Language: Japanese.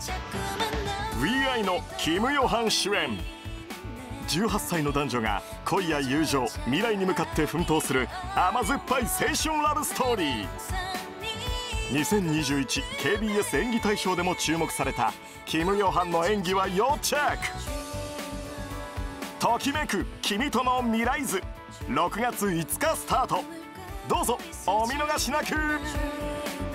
VI のキム・ヨハン主演、18歳の男女が恋や友情、未来に向かって奮闘する甘酸っぱい青春ラブストーリー。2021KBS 演技大賞でも注目されたキム・ヨハンの演技は要チェック。ときめく君との未来図、6月5日スタート。どうぞお見逃しなく。